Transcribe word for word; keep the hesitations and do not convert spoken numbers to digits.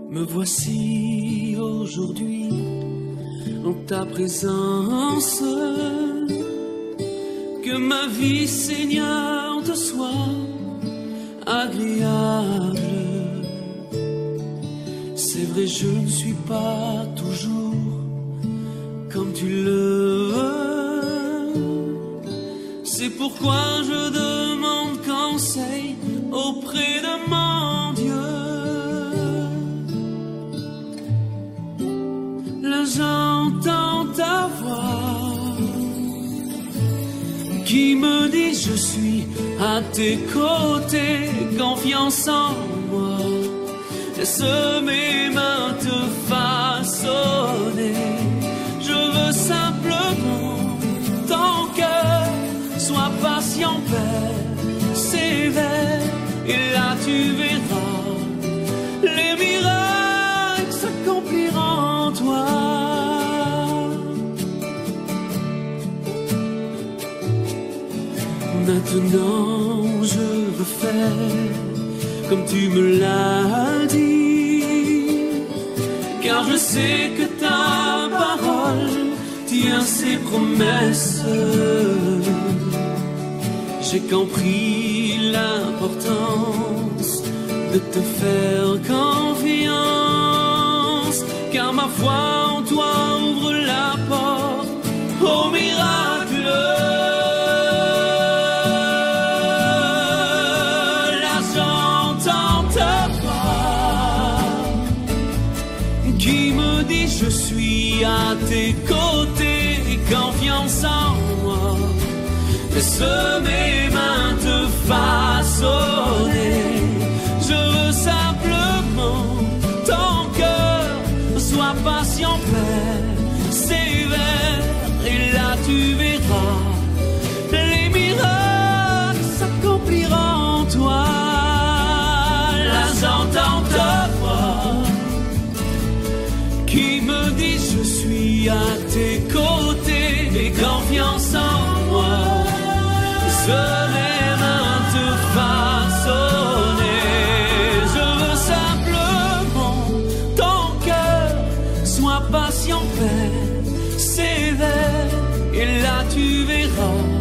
Me voici aujourd'hui en ta présence, que ma vie, Seigneur, te soit agréable. C'est vrai, je ne suis pas toujours comme tu le veux. C'est pourquoi je demande conseil auprès de mon Dieu. Là j'entends ta voix qui me dit je suis à tes côtés, confiance en moi. Laisse mes mains te façonner. Je veux simplement ton cœur soit patient, Père, sévère, et là tu verras les miracles s'accomplir en toi. Maintenant je veux faire comme tu me l'as dit, car je sais que ta parole tient ses promesses. J'ai compris l'importance de te faire confiance, car ma foi en toi ouvre la porte au miracle. Là j'entends ta voix qui me dit je suis à tes côtés, confiance en moi. Laisse mes mains te façonner. Je veux simplement ton cœur soit patient, Père, sévère, et là tu verras les miracles s'accomplir en toi. Là j'entends ta voix qui me dit je suis à tes côtés et confiance en moi. Je mes mains te façonner. Je veux simplement ton cœur soit patient, Père, sévère, et là tu verras